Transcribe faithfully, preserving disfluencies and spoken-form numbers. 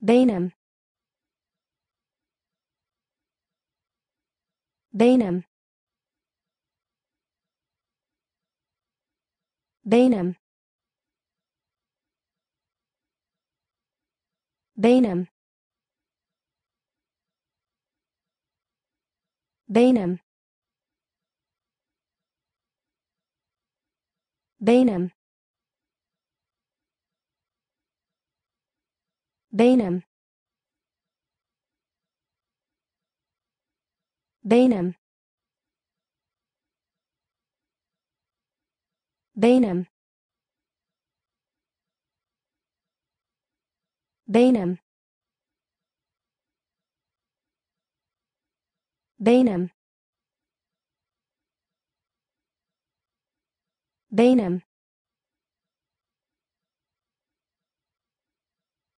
Baynham, Baynham, Baynham, Baynham, Baynham, Baynham, Baynham, Baynham, Baynham, Baynham, Baynham, Baynham,